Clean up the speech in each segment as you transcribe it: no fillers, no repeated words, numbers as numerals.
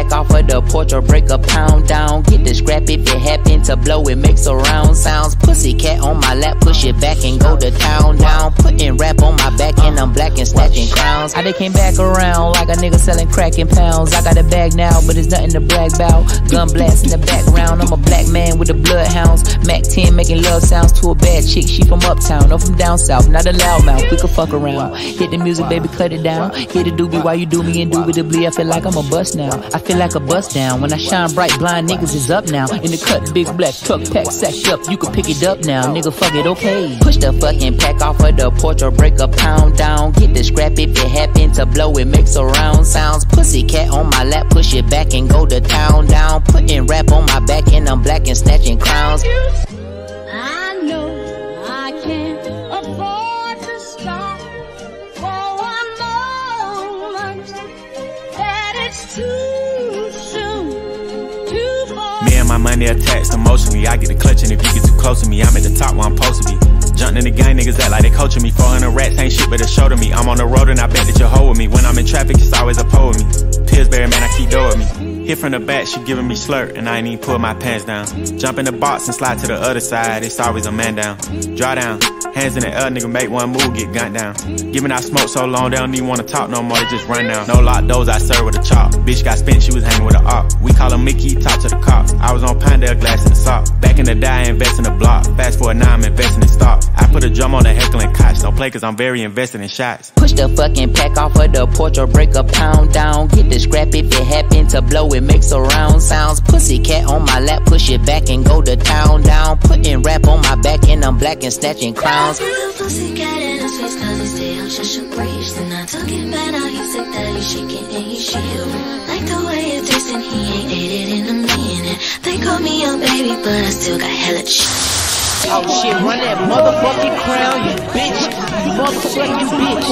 pack off of the porch or break a pound down. Get the scrap if it happen to blow, it makes surround sounds. Pussycat on my lap, push it back and go to town down. Puttin rap on my back and I'm black and snatching crowns. I came back around like a nigga selling crack in pounds. I got a bag now, but it's nothing to brag about. Gun blast in the background, I'm a black man with the bloodhounds. Mac 10 making love sounds to a bad chick. She from uptown, no from down south, not a loudmouth. We could fuck around. Hit the music, baby, cut it down. Hit the doobie while you do me indubitably. I feel like I'm a bust now. I feel like a bust down. When I shine bright, blind niggas is up now. In the cut, big black truck, pack sacked up. You can pick it up now, nigga, fuck it, okay. Push the fucking pack off of the porch or break a pound down. Get the scrap if it happen to blow, it makes surround sounds. Pussycat on my lap, push it back and go to town down. Puttin rap on my back and I'm black and snatching crowns. I know I can't afford to stop for one moment, that it's too soon, too far. Me and my money attached emotionally. I get a clutch and if you get too close to me, I'm at the top where I'm supposed to be. Jumping in the gang, niggas act like they coaching me. 400 rats ain't shit but a show to me. I'm on the road and I bet that you'll hold with me. When I'm in traffic, it's always a pole with me. Pillsbury, man, I keep dough with me. Hit from the back, she giving me slurp, and I ain't even pull my pants down. Jump in the box and slide to the other side, it's always a man down. Draw down, hands in the air, nigga make one move, get gunned down. Giving out smoke so long, they don't even wanna talk no more, they just run down. No lock doors, I serve with a chop. Bitch got spent, she was hanging with a op. We call her Mickey, talk to the cops. I was on Pinedale, glass in the sock. Back in the day, I invest in the block. Fast forward now, I'm investing in stock. I put a drum on the heckling cots, don't play cause I'm very invested in shots. Push the fucking pack off of the porch or break a pound down. Get the scrap if it happen to blow, it makes surround sounds. Pussycat on my lap, push it back and go to town down. Puttin rap on my back and I'm black and snatching crowns. Pussycat in his face cause he stay on just a breeze. Then I took it back, now he said that he's shaking and he's shivering. Like the way it tastes and he ain't ate it in a minute. They call me your baby but I still got hella shit. Oh shit, run that motherfucking crown, you bitch. You motherfucking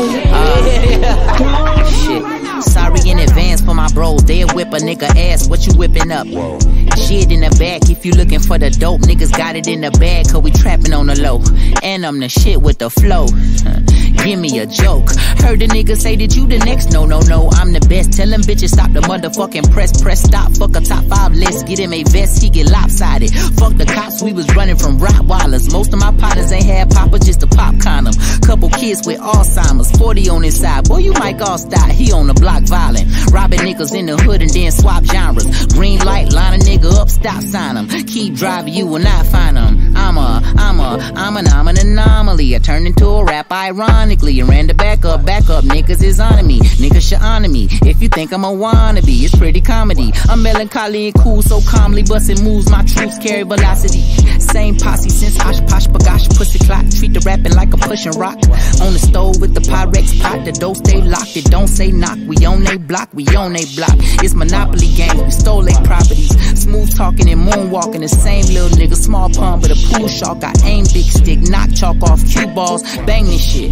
bitch. Shit. Sorry in advance for my bros. They'll whip a nigga ass. What you whipping up? Shit in the back. If you looking for the dope, niggas got it in the bag. Cause we trapping on the low. And I'm the shit with the flow. Give me a joke. Heard the nigga say that you the next. No, I'm the best. Tell them bitches stop the motherfucking press. Press stop. Fuck a top 5 list. Get him a vest. He get lopsided. Fuck the cops. We was running from Rottweilers. Most of my partners ain't had papa, just a pop condom. Couple kids with Alzheimer's. 40 on his side. Boy, you might all style. He on the block violent. Robbing niggas in the hood and then swap genres. Green light, line a nigga up, stop sign him. Keep driving, you will not find him. I'm an anomaly. I turned into a rap ironically and ran the back up, niggas is on me. Niggas should honor me. If you think I'm a wannabe, it's pretty comedy. I'm melancholy and cool, so calmly busting moves. My troops carry velocity. Same posse since Osh Posh Bagosh Pussy Clock. Treat the rapping like a pushing rock. On the stove with the Pyrex pot. The dough stay locked, it don't say knock. We on they block, we on they block. It's Monopoly games, we stole they properties. Smooth talking and moonwalking. The same little nigga, small pun but a pool shark. I aim big stick, knock chalk off cue balls. Bang this shit.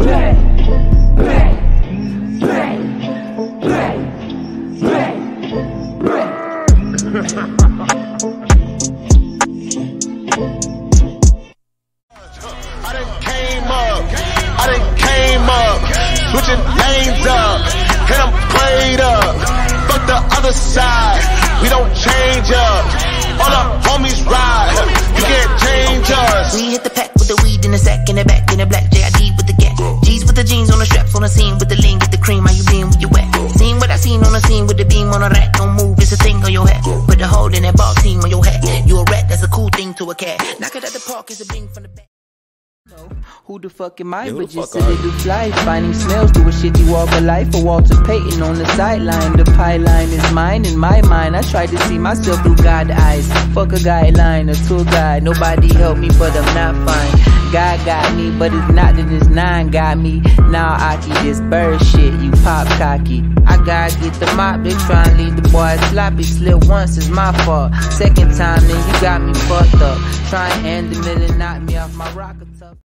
I done came up, switching lanes up, and I'm prayed up. Fuck the other side, we don't change up. All the homies ride, you can't change us. We hit the pack with the weed in the sack, in the back, in the black JID with the gat. G's with the jeans on the straps, on the scene with the lean, get the cream, how you been with your wet. Seen what I seen on the scene with the beam on the rack. Don't move, it's a thing on your hat. Put the hole in that ball team on your hat. You a rat, that's a cool thing to a cat. Knock it at the park, it's a bing from the back. Who the fuck am I? But just said they do fly. Finding smells, do a shitty walk of life. For Walter Payton on the sideline. The pie line is mine in my mind. I try to see myself through God's eyes. Fuck a guideline, a tour guide. Nobody helped me, but I'm not fine. God got me, but it's not that this 9 got me. Now I keep this bird shit, you pop cocky. I gotta get the mop, they try and leave the boy sloppy. Slip once is my fault. Second time, then you got me fucked up. Try and hand the mill and knock me off my rocker tough.